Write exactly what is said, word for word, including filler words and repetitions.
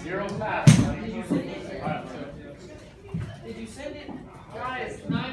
Zero fast. Did you send it? Did you send it? Guys, nine.